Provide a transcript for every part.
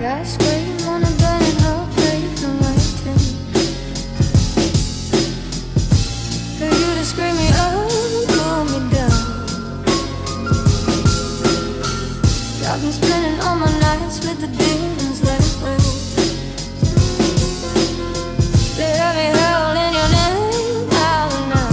I scream on a burning heart, breaking, waiting for you to scream me up and pull me down. I've been spending all my nights with the demons that will. They have me howling your name, howling now.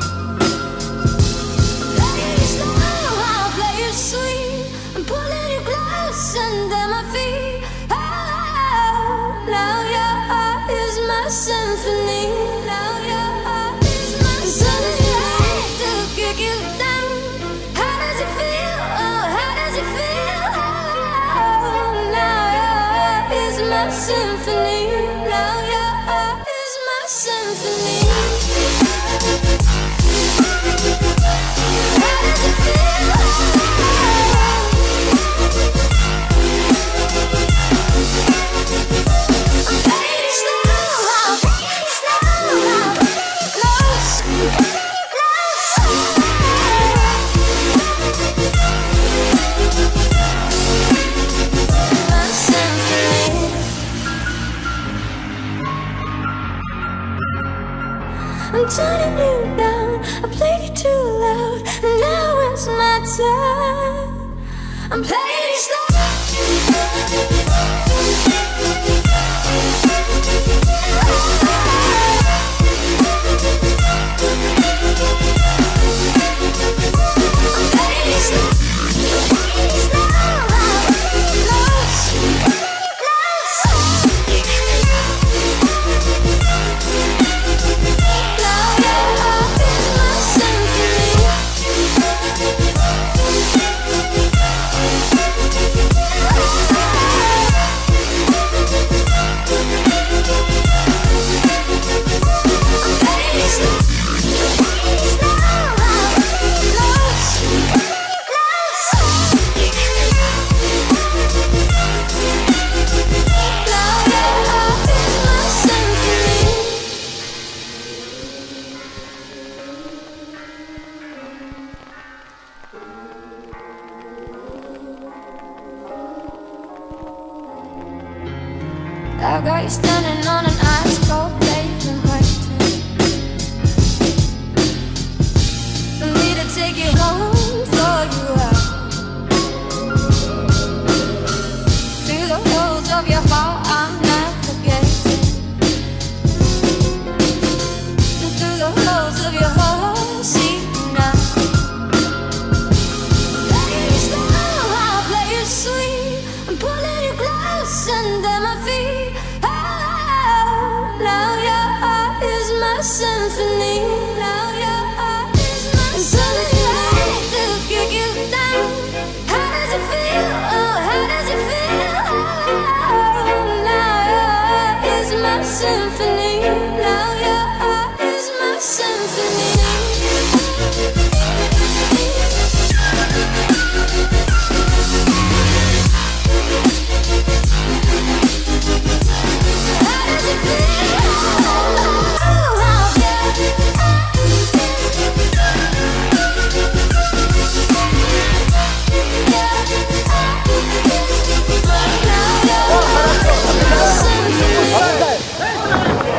Please know I'll play you sweet and pulling you close under my feet. Oh, now your heart is my symphony. Now your heart is my symphony. I hate to kick you down. How does it feel? Oh, how does it feel? Oh, now your heart is my symphony. Now your heart is my symphony. How does it feel? I'm turning you down, I played you too loud, and now it's my time. I'm playing you slow. I've got you standing on an ice cold pavement, waiting for me to take you home, throw you out through the holes of your heart. I'm not forgetting, through the holes of your heart, see now. Please know I'll play you sweet and pulling you close under my feet. Now your heart is my symphony. Now your heart is my symphony. I hate to kick you down. How does it feel? Oh, how does it feel? Oh, now your heart is my symphony. Now your heart is my symphony. Hey!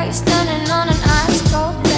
like standing on an ice cold